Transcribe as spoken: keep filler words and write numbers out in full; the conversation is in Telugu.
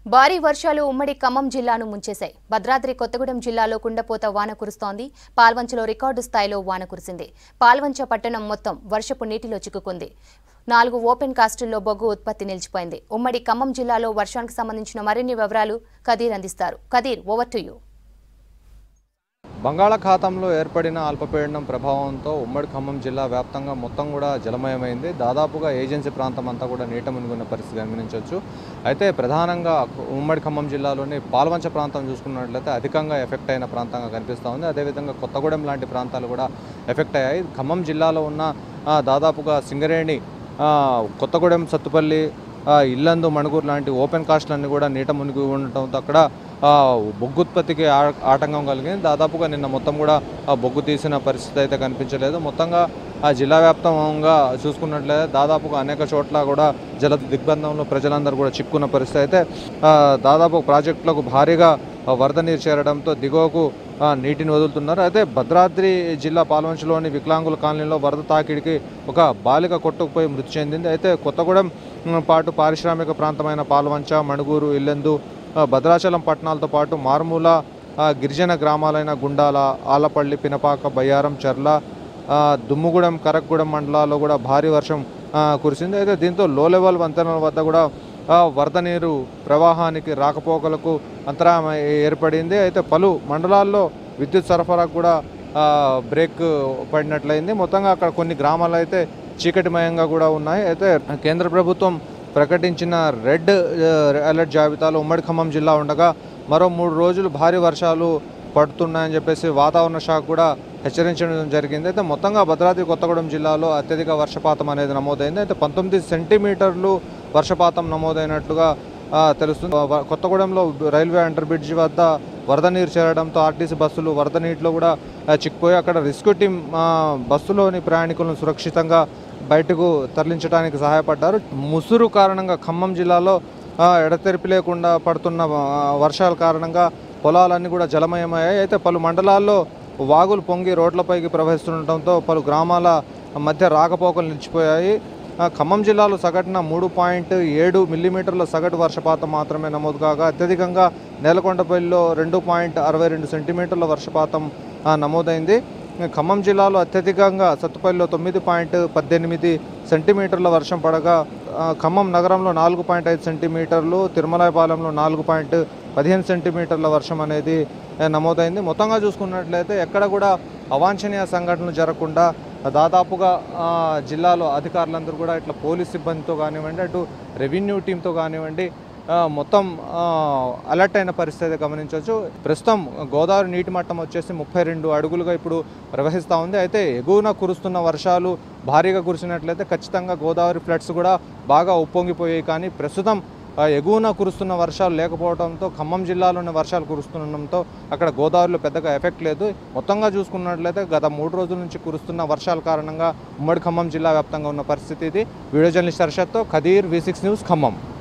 భారీ వర్షాలు ఉమ్మడి ఖమ్మం జిల్లాను ముంచేశాయి. భద్రాద్రి కొత్తగూడెం జిల్లాలో కుండపోత వాన కురుస్తోంది. పాల్వంచలో రికార్డు స్థాయిలో వాన కురిసింది. పాల్వంచ పట్టణం మొత్తం వర్షపు నీటిలో చిక్కుకుంది. నాలుగు ఓపెన్ కాస్టుల్లో బొగ్గు ఉత్పత్తి నిలిచిపోయింది. ఉమ్మడి ఖమ్మం జిల్లాలో వర్షానికి సంబంధించిన మరిన్ని వివరాలు కదీర్ అందిస్తారు. Kadir, over to you. బంగాళాఖాతంలో ఏర్పడిన అల్పపీడనం ప్రభావంతో ఉమ్మడి ఖమ్మం జిల్లా వ్యాప్తంగా మొత్తం కూడా జలమయమైంది. దాదాపుగా ఏజెన్సీ ప్రాంతం అంతా కూడా నీట మునిగిన పరిస్థితి గమనించవచ్చు. అయితే ప్రధానంగా ఉమ్మడి ఖమ్మం జిల్లాలోని పాల్వంచ ప్రాంతం చూసుకున్నట్లయితే అధికంగా ఎఫెక్ట్ అయిన ప్రాంతంగా కనిపిస్తూ ఉంది. అదేవిధంగా కొత్తగూడెం లాంటి ప్రాంతాలు కూడా ఎఫెక్ట్ అయ్యాయి. ఖమ్మం జిల్లాలో ఉన్న దాదాపుగా సింగరేణి, కొత్తగూడెం, సత్తుపల్లి, ఇల్లందు, మణుగూరు లాంటి ఓపెన్ కాస్ట్లన్నీ కూడా నీట మునిగి ఉండటంతో అక్కడ బొగ్గు ఉత్పత్తికి ఆటంకం కలిగింది. దాదాపుగా నిన్న మొత్తం కూడా ఆ బొగ్గు తీసిన పరిస్థితి అయితే కనిపించలేదు. మొత్తంగా ఆ జిల్లా వ్యాప్తంగా చూసుకున్నట్లయితే దాదాపుగా అనేక చోట్ల కూడా జల దిగ్బంధంలో ప్రజలందరూ కూడా చిక్కున్న పరిస్థితి అయితే దాదాపు ప్రాజెక్టులకు భారీగా వరద నీరు చేరడంతో దిగువకు నీటిని వదులుతున్నారు. అయితే భద్రాద్రి జిల్లా పాల్వంచలోని వికలాంగుల కాలనీలో వరద తాకిడికి ఒక బాలిక కొట్టుకుపోయి మృతి చెందింది. అయితే కొత్తగూడెం పాటు పారిశ్రామిక ప్రాంతమైన పాల్వంచ, మణుగూరు, ఇల్లెందు, భద్రాచలం పట్టణాలతో పాటు మారుమూల గిరిజన గ్రామాలైన గుండాల, ఆలపల్లి, పినపాక, బయ్యారం, చర్ల, దుమ్ముగూడెం, కరక్గూడెం మండలాల్లో కూడా భారీ వర్షం కురిసింది. అయితే దీంతో లో లెవెల్ వంతెనల వద్ద కూడా వరద నీరు ప్రవాహానికి రాకపోకలకు అంతరాయం ఏర్పడింది. అయితే పలు మండలాల్లో విద్యుత్ సరఫరాకు కూడా బ్రేక్ పడినట్లయింది. మొత్తంగా అక్కడ కొన్ని గ్రామాలు అయితే చీకటిమయంగా కూడా ఉన్నాయి. అయితే కేంద్ర ప్రభుత్వం ప్రకటించిన రెడ్ అలర్ట్ జాబితాలో ఉమ్మడి ఖమ్మం జిల్లా ఉండగా మరో మూడు రోజులు భారీ వర్షాలు పడుతున్నాయని చెప్పేసి వాతావరణ శాఖ కూడా హెచ్చరించడం జరిగింది. అయితే మొత్తంగా భద్రాద్రి కొత్తగూడెం జిల్లాలో అత్యధిక వర్షపాతం అనేది నమోదైంది. అయితే పంతొమ్మిది సెంటీమీటర్లు వర్షపాతం నమోదైనట్లుగా తెలుస్తుంది. కొత్తగూడెంలో రైల్వే అండర్ బ్రిడ్జ్ వద్ద వరద నీరు చేరడంతో ఆర్టీసీ బస్సులు వరద నీటిలో కూడా చిక్కుపోయి అక్కడ రెస్క్యూ టీం బస్సులోని ప్రయాణికులను సురక్షితంగా బయటకు తరలించడానికి సహాయపడ్డారు. ముసురు కారణంగా ఖమ్మం జిల్లాలో ఎడతెరిపి లేకుండా పడుతున్న వర్షాల కారణంగా పొలాలన్నీ కూడా జలమయమయ్యాయి. అయితే పలు మండలాల్లో వాగులు పొంగి రోడ్లపైకి ప్రవహిస్తుండటంతో పలు గ్రామాల మధ్య రాకపోకలు నిలిచిపోయాయి. ఖమ్మం జిల్లాలో సగటున మూడు పాయింట్ ఏడు మిల్లీమీటర్ల సగటు వర్షపాతం మాత్రమే నమోదు కాగా అత్యధికంగా నేలకొండపల్లిలో రెండు పాయింట్ అరవై రెండు సెంటీమీటర్ల వర్షపాతం నమోదైంది. ఖమ్మం జిల్లాలో అత్యధికంగా సత్తుపల్లిలో తొమ్మిది పాయింట్ పద్దెనిమిది సెంటీమీటర్ల వర్షం పడగా ఖమ్మం నగరంలో నాలుగు పాయింట్ ఐదు సెంటీమీటర్లు, తిరుమలాయపాలెంలో నాలుగు పాయింట్ పదిహేను సెంటీమీటర్ల వర్షం అనేది నమోదైంది. మొత్తంగా చూసుకున్నట్లయితే ఎక్కడ కూడా అవాంఛనీయ సంఘటనలు జరగకుండా దాదాపుగా జిల్లాలో అధికారులందరూ కూడా ఇట్లా పోలీస్ సిబ్బందితో కానివ్వండి, అటు రెవెన్యూ టీంతో కానివ్వండి మొత్తం అలర్ట్ అయిన పరిస్థితి గమనించవచ్చు. ప్రస్తుతం గోదావరి నీటి మట్టం వచ్చేసి ముప్పై రెండు అడుగులుగా ఇప్పుడు ప్రవహిస్తూ ఉంది. అయితే ఎగువన కురుస్తున్న వర్షాలు భారీగా కురిసినట్లయితే ఖచ్చితంగా గోదావరి ఫ్లడ్స్ కూడా బాగా ఉప్పొంగిపోయాయి. కానీ ప్రస్తుతం ఎగువన కురుస్తున్న వర్షాలు లేకపోవడంతో ఖమ్మం జిల్లాలోని వర్షాలు కురుస్తుండడంతో అక్కడ గోదావరిలో పెద్దగా ఎఫెక్ట్ లేదు. మొత్తంగా చూసుకున్నట్లయితే గత మూడు రోజుల నుంచి కురుస్తున్న వర్షాల కారణంగా ఉమ్మడి ఖమ్మం జిల్లా వ్యాప్తంగా ఉన్న పరిస్థితి ఇది. వీడియో జర్నలిస్ట్ హర్షత్తో Kadir, V six news, Khammam.